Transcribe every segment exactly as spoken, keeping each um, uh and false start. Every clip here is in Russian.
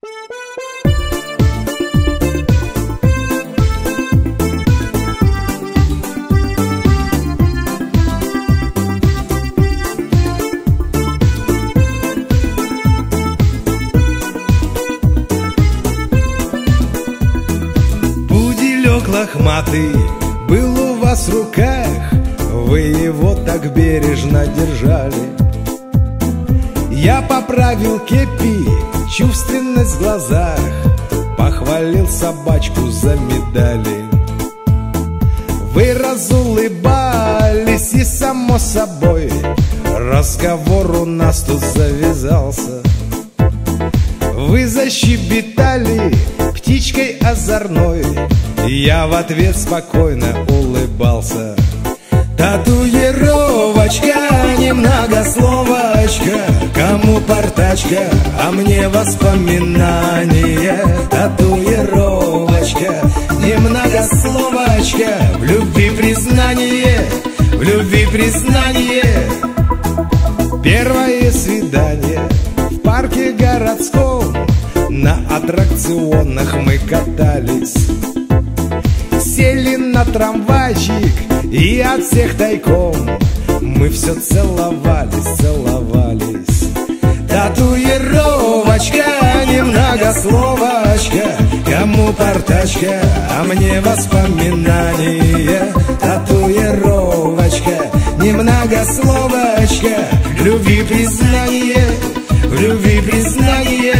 Лохматый был у вас в руках, вы его так бережно держали. Я поправил кепи, чувственность в глазах, похвалил собачку за медали. Вы разулыбались, и само собой разговор у нас тут завязался. Вы защебетали птичкой озорной, я в ответ спокойно улыбался. Татуировочка, немногословочка, кому портачка, а мне воспоминания. Татуировочка, немногословочка, в любви признание, в любви признание. Первое свидание в парке городском, на аттракционах мы катались. Сели на трамвайчик и от всех тайком мы все целовались, целовались. Татуировочка, немногословочка, кому портачка, а мне воспоминания. Татуировочка, немногословочка, в любви признание, в любви признание.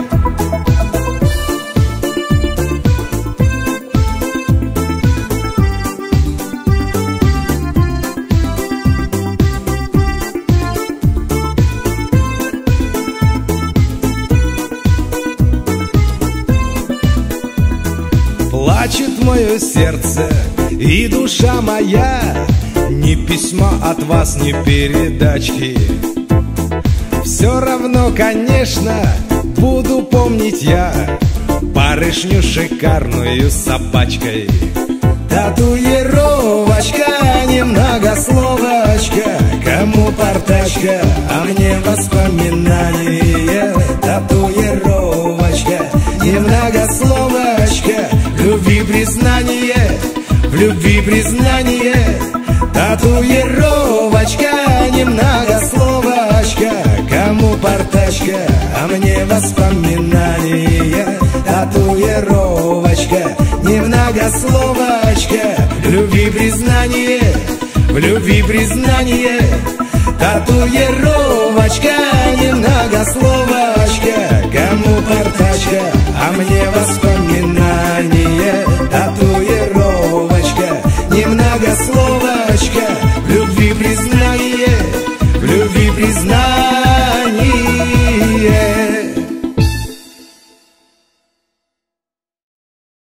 Плачет мое сердце и душа моя, ни письма от вас, ни передачки. Все равно, конечно, буду помнить я барышню шикарную с собачкой. Татуировочка, немногословочка, кому портачка, а мне воспоминания. Татуировочка, немногословочка, в любви признание, в любви признание. Татуировочка, немногословочка, кому портачка, а мне воспоминания. Татуировочка, немногословочка, в любви признание, в любви признание. Татуировочка,